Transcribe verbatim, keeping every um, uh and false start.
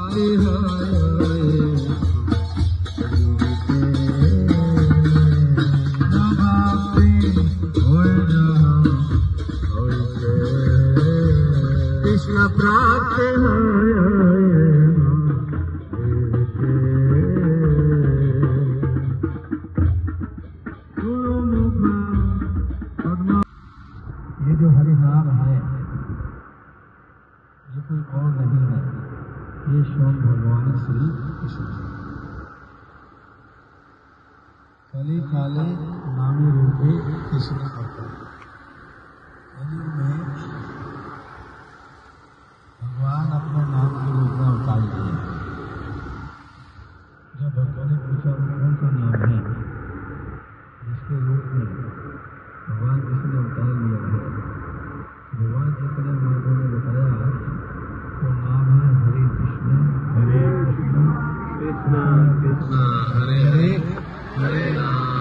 कृष्ण प्राप्त ये जो हरि नाम है ये कोई और नहीं है, ये स्वयं भगवान श्री कृष्ण कली काले नामी रूपे कृष्ण अवतार। कलयुग में भगवान अपने नाम के रूप में अवतार लिए। जब भक्तों ने पूछा वो कौन सा नाम है जिसके रूप में भगवान कृष्ण ने अवतार लिया है, भगवान जितने मार्गों ने बताया वो नाम है हरे कृष्ण हरे कृष्ण कृष्ण कृष्ण हरे हरे हरे राम